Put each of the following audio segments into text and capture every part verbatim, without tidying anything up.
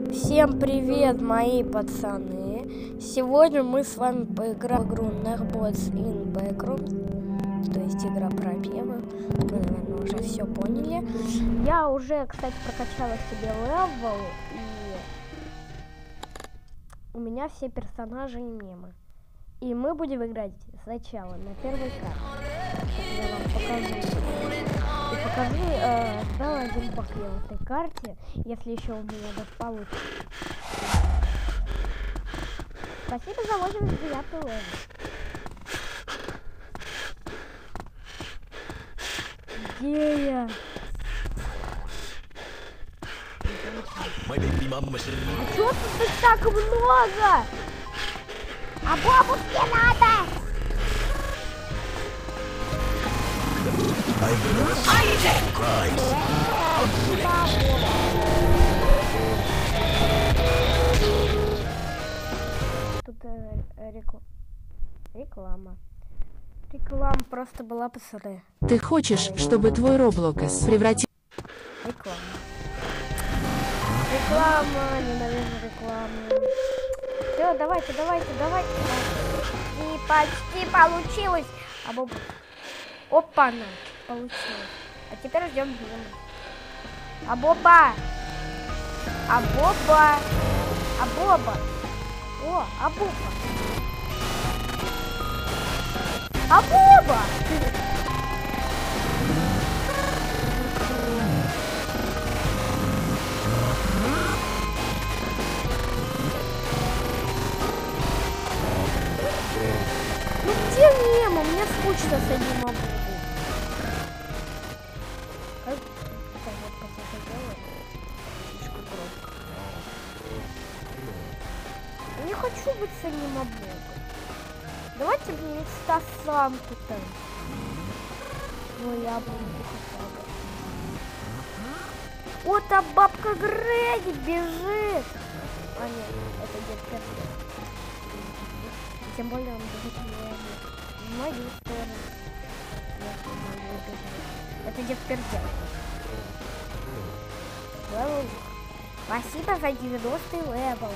Всем привет, мои пацаны! Сегодня мы с вами поиграем в игру Nerbots in Backroom, то есть игра про пиво. Вы, наверное, уже все поняли. Я уже, кстати, прокачала себе левел, и у меня все персонажи и мемы. И мы будем играть сначала на первой карте. Я вам покажу. И покажу э, сначала один баг в этой карте, если еще у меня даже получится. Спасибо за восемьдесят девятый левел. Где я? А чё тут так много? А бабушке надо! Тут э, рекл... реклама. Реклама просто была, пацаны. Ты хочешь, чтобы твой Роблокс превратил... Реклама. Реклама, ненавижу рекламу. Все, давайте, давайте, давайте. И почти получилось. А боб... Опа-на, получилось. А теперь ждем Диму. А Боба! А Боба! А Боба! О, а Боба! А Боба! Ну где Немо? Мне скучно с одним Бобой. Не хочу быть с одним Бобом. Давайте мне инстасамку-то. Ну я буду хотя бы. Вот а бабка Грейди бежит. А нет, это дед Пердяк. Тем более он бежит не в мою сторону. Это дед Пердяк. Левел. Спасибо за девяностый левел.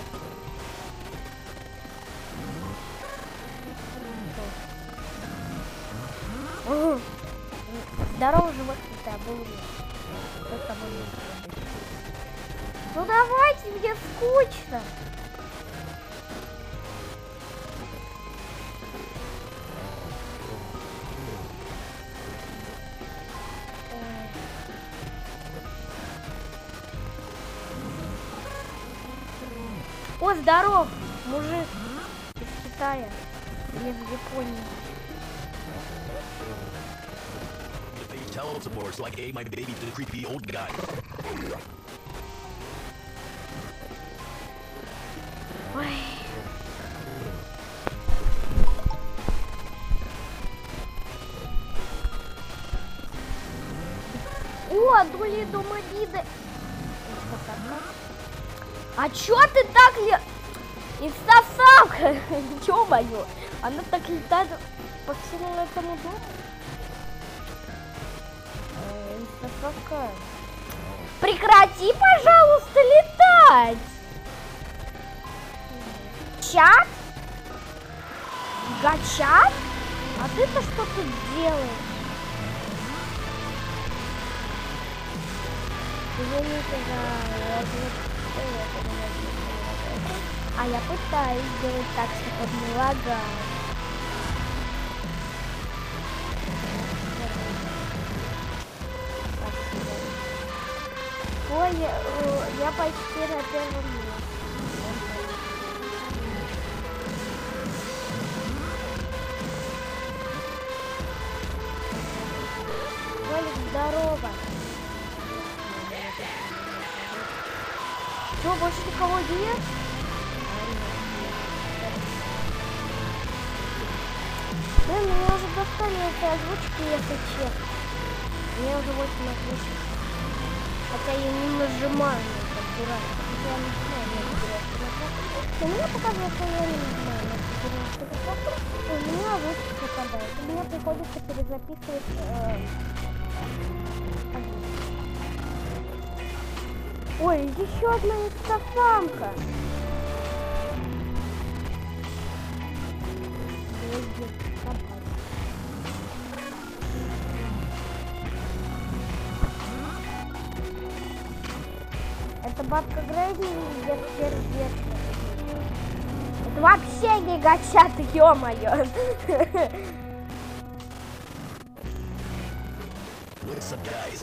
Угу. Здорово, животные-то, был Кто с тобой не будет? Ну давайте, мне скучно. О, здоров, мужик из Китая или из Японии. Tell supports like, hey, my baby to the creepy old guy. Ой. О, дули дома виды. А чё ты так ли... Инстасамка? Ё-моё, она так летает по всему этому дому. Инстасамка. Прекрати, пожалуйста, летать. Чат? Гачат? А ты-то что тут делаешь? Извините за... А я пытаюсь сделать так, чтобы не лагал. Ой, я, я почти на первом месте. Олег, здорово. Что, больше никого нет? Блин, меня уже достали эти озвучки, если честно. Мне уже восемь озвучек. Хотя я не нажимаю на этот дурак. Я не знаю, на этот дурак. Но мне показывает, что я не нажимаю на этот дурак. И у меня озвучки выпадают. И мне приходится перезаписывать... Э... Ой, еще одна инстасамка. Это бабка Грейди или сердечно? Это вообще не гачат, ё-моё. What's up, guys?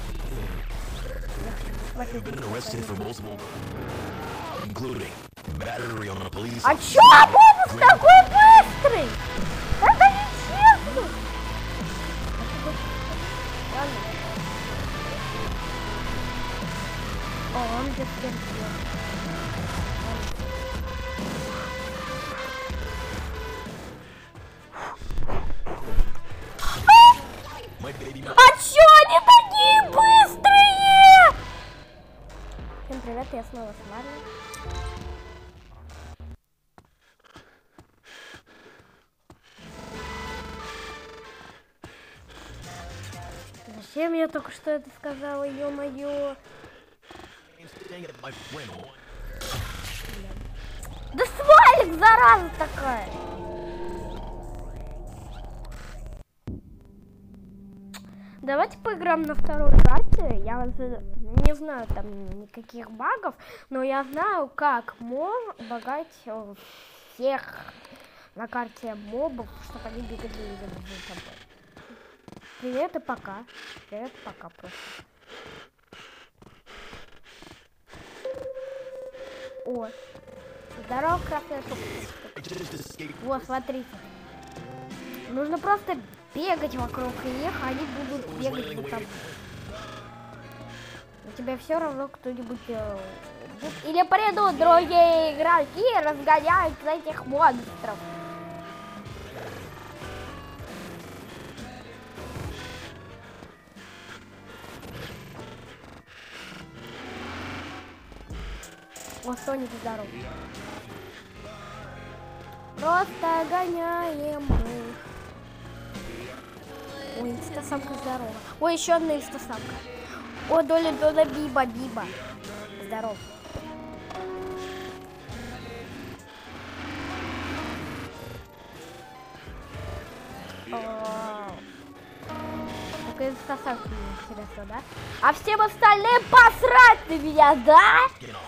You've been arrested for multiple, including battery on a police. А чё бонус такой быстрый? Это нечестно. О, он где-то перебил. My baby. А чё они такие быстрые? Всем привет, я снова с Марли. Зачем я только что это сказала, ё-моё? Dang it, my friend. Да свалит, зараза такая! Давайте поиграем на второй карте. Я не знаю там никаких багов, но я знаю, как можно багать всех на карте мобов, чтобы они бегали за тобой. Привет и пока. Привет и пока просто. О, здорово, красная штука. Вот, смотрите. Нужно просто бегать вокруг них, а они будут бегать за тобой. У тебя все равно кто-нибудь... Или придут другие игроки и разгоняют этих монстров. О, Соник, здоров. Просто гоняем мы. Ой, инстасамка здорова. Ой, еще одна инстасамка. О, Доля, Доля, Биба, Биба. Здоров. Только инстасамка мне интересно, да? А всем остальным посрать на меня, да?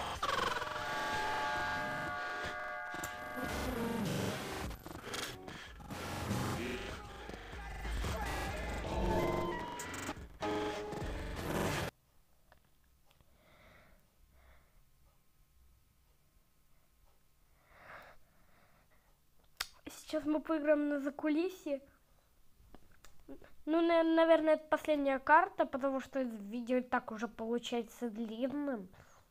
Сейчас мы поиграем на закулисье. Ну, наверное, это последняя карта, потому что видео и так уже получается длинным.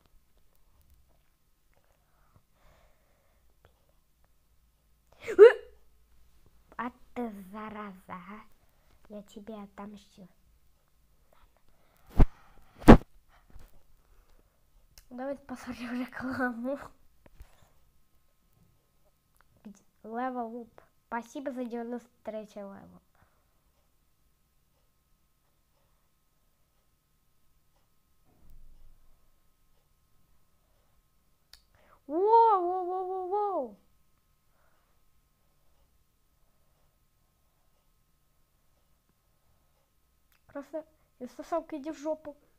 А ты зараза, я тебе отомщу. Давайте посмотрим рекламу. Level up. Спасибо за девяносто третий левел. Воу-воу-воу-воу-воу. Просто инстасамка, иди в жопу.